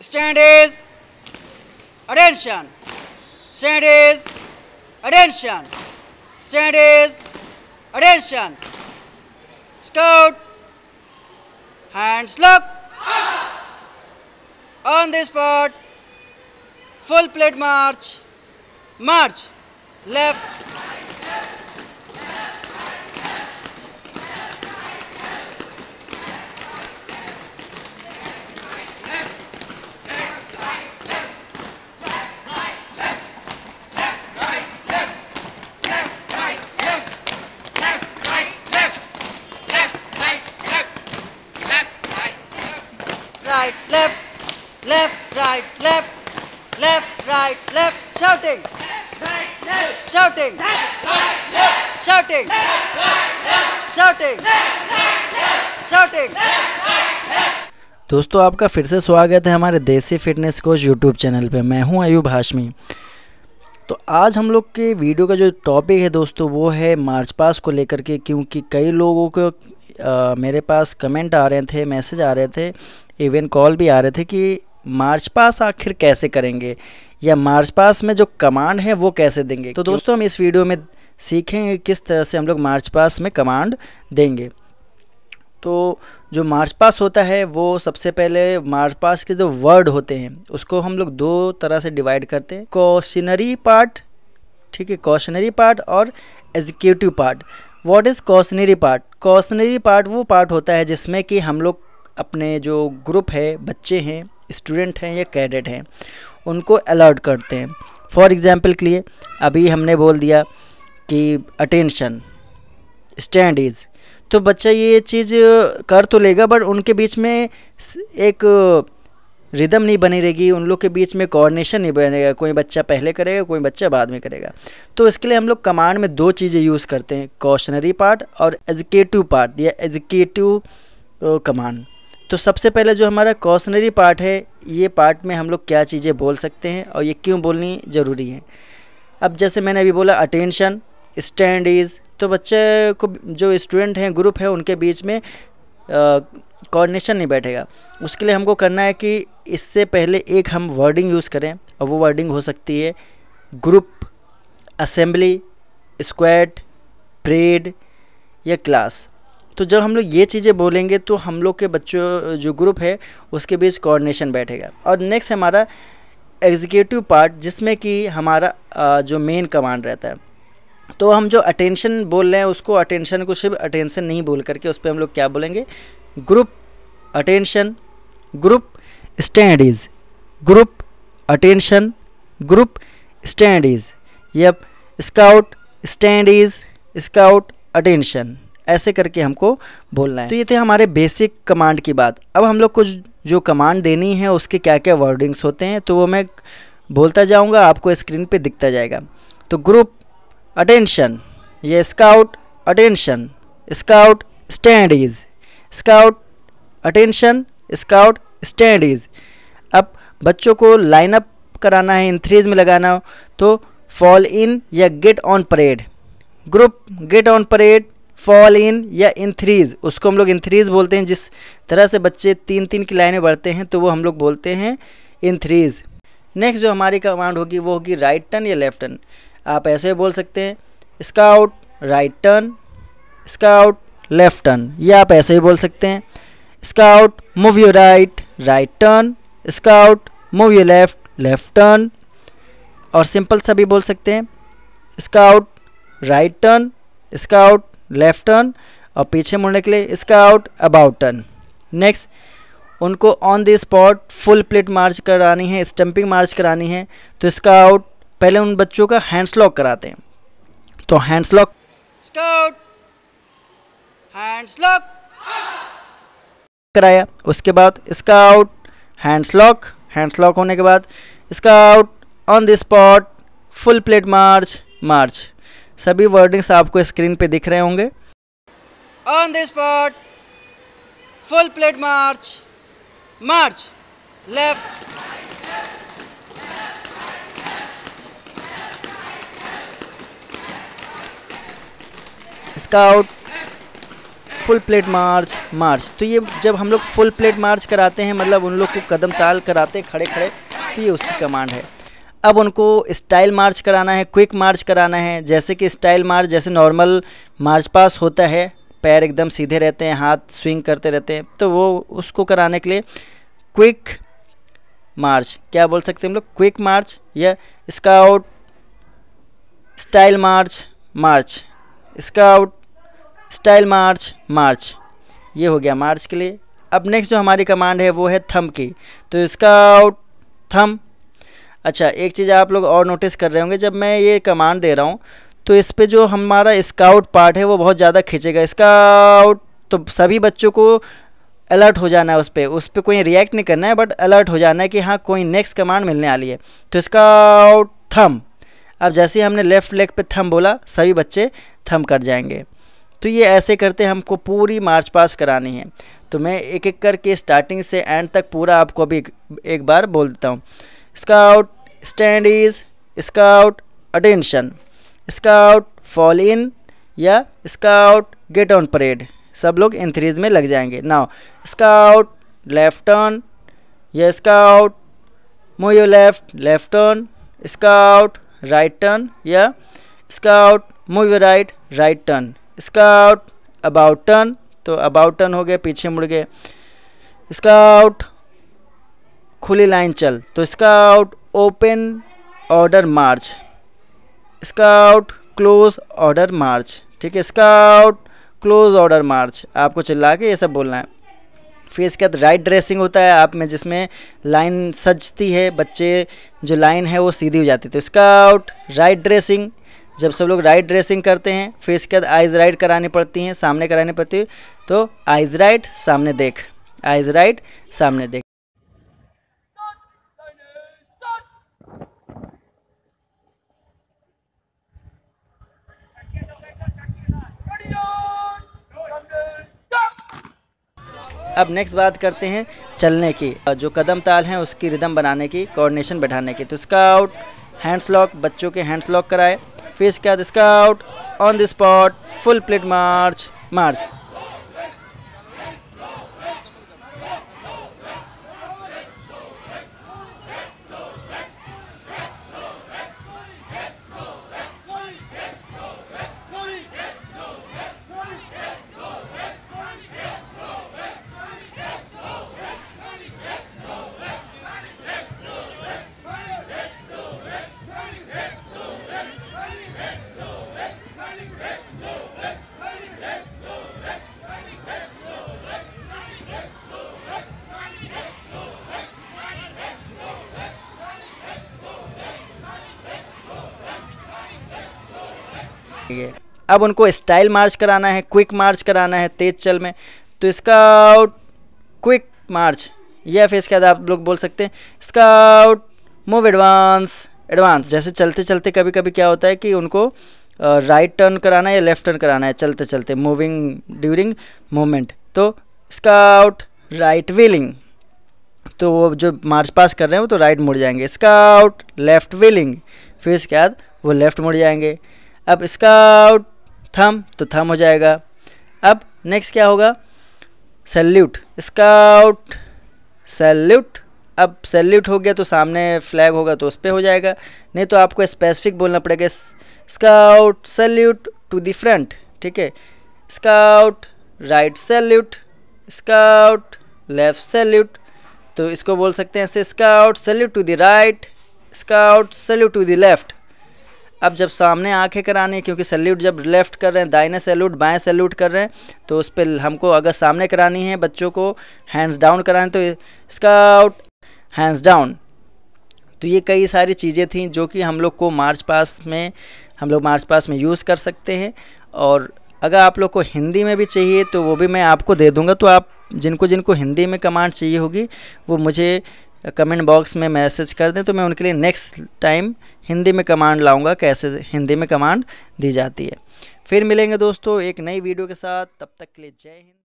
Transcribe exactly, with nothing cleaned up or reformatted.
Stand is attention. Stand is attention. Stand is attention. Scout. Hands look. On the spot. Full plate march. March. Left. Right, left, left, right, left, left, right, left, shouting, shouting, shouting, shouting, shouting. दोस्तों आपका फिर से स्वागत है हमारे देसी fitness coach YouTube channel पे। मैं हूं अयूब हाशमी। तो आज हम लोग के वीडियो का जो टॉपिक है दोस्तों वो है मार्च पास को लेकर के, क्योंकि कई लोगों को आ, मेरे पास कमेंट आ रहे थे, मैसेज आ रहे थे, इवन कॉल भी आ रहे थे कि मार्च पास आखिर कैसे करेंगे या मार्च पास में जो कमांड है वो कैसे देंगे। तो दोस्तों हम इस वीडियो में सीखेंगे किस तरह से हम लोग मार्च पास में कमांड देंगे। तो जो मार्च पास होता है वो सबसे पहले मार्च पास के जो वर्ड होते हैं उसको हम लोग दो तरह से डिवाइड करते हैं, कॉशनरी पार्ट, ठीक है, कॉशनरी पार्ट और executive part. What is cautionary part? Cautionary part वो पार्ट होता है जिसमें कि हम लोग अपने जो ग्रुप है, बच्चे हैं, स्टूडेंट हैं या कैडेट हैं, उनको अलर्ट करते हैं। फॉर एग्जांपल के लिए अभी हमने बोल दिया कि अटेंशन, स्टैंड इज, तो बच्चा ये चीज़ कर तो लेगा बट उनके बीच में एक रिदम नहीं बनी रहेगी, उन लोग के बीच में कोऑर्डिनेशन नहीं बनेगा, कोई बच्चा पहले करेगा कोई बच्चा बाद में करेगा। तो इसके लिए हम लोग कमांड में दो चीज़ें यूज़ करते हैं, कॉशनरी पार्ट और एग्जीक्यूटिव पार्ट या एग्जीक्यूटिव कमांड। तो सबसे पहले जो हमारा कॉशनरी पार्ट है, ये पार्ट में हम लोग क्या चीज़ें बोल सकते हैं और ये क्यों बोलनी ज़रूरी है। अब जैसे मैंने अभी बोला अटेंशन, स्टैंड इज़, तो बच्चे को जो स्टूडेंट हैं, ग्रुप है, उनके बीच में कोऑर्डिनेशन नहीं बैठेगा। उसके लिए हमको करना है कि इससे पहले एक हम वर्डिंग यूज़ करें और वो वर्डिंग हो सकती है ग्रुप, असेंबली, स्क्वाड, परेड या क्लास। तो जब हम लोग ये चीज़ें बोलेंगे तो हम लोग के बच्चों जो ग्रुप है उसके बीच कोऑर्डिनेशन बैठेगा। और नेक्स्ट हमारा एग्जीक्यूटिव पार्ट, जिसमें कि हमारा जो मेन कमांड रहता है। तो हम जो अटेंशन बोल रहे हैं उसको, अटेंशन को सिर्फ अटेंशन नहीं बोल करके उस पर हम लोग क्या बोलेंगे, group attention, group stand, group attention, group stand, या स्काउट स्टैंड, स्काउट अटेंशन, ऐसे करके हमको बोलना है। तो ये थे हमारे बेसिक कमांड की बात। अब हम लोग को जो कमांड देनी है उसके क्या क्या वर्डिंग्स होते हैं तो वो मैं बोलता जाऊंगा, आपको स्क्रीन पे दिखता जाएगा। तो ग्रुप अटेंशन, ये scout attention, scout stand is, scout attention, scout stand easy. अब बच्चों को लाइन अप कराना है, इन थ्रीज में लगाना हो तो फॉल इन या get on parade, group get on parade, fall in या इन थ्रीज, उसको हम लोग इन थ्रीज बोलते हैं। जिस तरह से बच्चे तीन तीन की लाइनें बढ़ते हैं तो वो हम लोग बोलते हैं इन थ्रीज। नेक्स्ट जो हमारी कमांड होगी वो होगी राइट टर्न या लेफ्ट टर्न। आप ऐसे बोल सकते हैं scout right turn, scout left turn, या आप ऐसे ही बोल सकते हैं scout move your right, right turn, scout move your left, left turn. और सिंपल सा भी बोल सकते हैं scout right turn, scout left turn, और पीछे मुड़ने के लिए स्काउट अबाउट टर्न। नेक्स्ट उनको on the spot full plate march करानी है, स्टंपिंग मार्च करानी है, तो स्काउट पहले उन बच्चों का हैंड्स लॉक कराते हैं। तो hands lock, scout hands lock कराया, उसके बाद scout hands lock, hands lock होने के बाद scout on the spot full plate march, march. सभी वर्डिंग्स आपको स्क्रीन पे दिख रहे होंगे। On the spot full plate march, march left, scout full plate march march. तो ये जब हम लोग फुल प्लेट मार्च कराते हैं, मतलब उन लोग को कदम ताल कराते हैं खड़े खड़े, तो ये उसकी कमांड है। अब उनको स्टाइल मार्च कराना है, क्विक मार्च कराना है। जैसे कि स्टाइल मार्च जैसे नॉर्मल मार्च पास होता है, पैर एकदम सीधे रहते हैं, हाथ स्विंग करते रहते हैं, तो वो उसको कराने के लिए क्विक मार्च, क्या बोल सकते हैं हम लोग, क्विक मार्च या scout style march march, scout style march march, ये हो गया मार्च के लिए। अब नेक्स्ट जो हमारी कमांड है वो है थंब की, तो स्काउट थंब। अच्छा, एक चीज़ आप लोग और नोटिस कर रहे होंगे, जब मैं ये कमांड दे रहा हूँ तो इस पे जो हमारा स्काउट पार्ट है वो बहुत ज़्यादा खींचेगा, स्काउट। तो सभी बच्चों को अलर्ट हो जाना है, उस पर उस पर कोई रिएक्ट नहीं करना है, बट अलर्ट हो जाना है कि हाँ कोई नेक्स्ट कमांड मिलने वाली है। तो स्काउट थंब। अब जैसे ही हमने लेफ्ट लेग पे थंब बोला, सभी बच्चे थंब कर जाएंगे। तो ये ऐसे करते हमको पूरी मार्च पास करानी है। तो मैं एक एक करके स्टार्टिंग से एंड तक पूरा आपको अभी एक बार बोल देता हूँ। Scout stand is, scout attention, scout fall in या स्काउट गेट ऑन परेड, सब लोग इन थ्रीज में लग जाएंगे। नाउ स्काउट लेफ्ट टर्न या scout move your left left turn, scout right turn या scout move your right right turn, scout about turn, तो about turn हो गए, पीछे मुड़ गए। स्काउट खुली लाइन चल, तो scout open order march, scout close order march, ठीक है, स्काउट क्लोज ऑर्डर मार्च, आपको चिल्ला के ये सब बोलना है। फिर इसके बाद राइट ड्रेसिंग होता है आप में, जिसमें लाइन सजती है, बच्चे जो लाइन है वो सीधी हो जाती है, तो स्काउट राइट ड्रेसिंग। जब सब लोग राइट ड्रेसिंग करते हैं, फिर इसके बाद आइज़ राइट करानी पड़ती हैं, सामने करानी पड़ती है, तो आइज़ राइट सामने देख, आइज़ राइट सामने देख। अब नेक्स्ट बात करते हैं चलने की, जो कदम ताल हैं उसकी रिदम बनाने की, कोऑर्डिनेशन बैठाने की। तो स्काउट हैंड्स लॉक, बच्चों के हैंड्स लॉक कराए। फिर इसके बाद scout on the spot full plate march march. अब उनको स्टाइल मार्च कराना है, क्विक मार्च कराना है तेज चल में, तो स्काउट क्विक मार्च, या फिर इसके बाद आप लोग बोल सकते हैं स्काउट मूव एडवांस एडवांस। जैसे चलते चलते कभी कभी क्या होता है कि उनको राइट टर्न कराना है या लेफ्ट टर्न कराना है चलते चलते, मूविंग ड्यूरिंग मूवमेंट, तो स्काउट राइट व्हीलिंग, तो वो जो मार्च पास कर रहे हैं वो तो राइट मुड़ जाएंगे। स्काउट लेफ्ट व्हीलिंग, फिर इसके बाद वो लेफ्ट मुड़ जाएंगे। अब स्काउट थंब, तो थंब हो जाएगा। अब नेक्स्ट क्या होगा, सैल्यूट, स्काउट सैल्यूट। अब सैल्यूट हो गया तो सामने फ्लैग होगा तो उस पर हो जाएगा, नहीं तो आपको स्पेसिफिक बोलना पड़ेगा, scout salute to the front, ठीक है, scout right salute, scout left salute, तो इसको बोल सकते हैं ऐसे, scout salute to the right, scout salute to the left. अब जब सामने आंखें करानी है, क्योंकि सैल्यूट जब लेफ्ट कर रहे हैं, दाहिने सैल्यूट बाएं सैल्यूट कर रहे हैं, तो उस पर हमको अगर सामने करानी है बच्चों को हैंड्स डाउन कराने, तो स्काउट हैंड्स डाउन। तो ये कई सारी चीज़ें थी जो कि हम लोग को मार्च पास में हम लोग मार्च पास में यूज़ कर सकते हैं। और अगर आप लोग को हिंदी में भी चाहिए तो वो भी मैं आपको दे दूँगा, तो आप जिनको जिनको हिंदी में कमांड चाहिए होगी वो मुझे कमेंट बॉक्स में मैसेज कर दें, तो मैं उनके लिए नेक्स्ट टाइम हिंदी में कमांड लाऊंगा, कैसे हिंदी में कमांड दी जाती है। फिर मिलेंगे दोस्तों एक नई वीडियो के साथ, तब तक के लिए जय हिंद।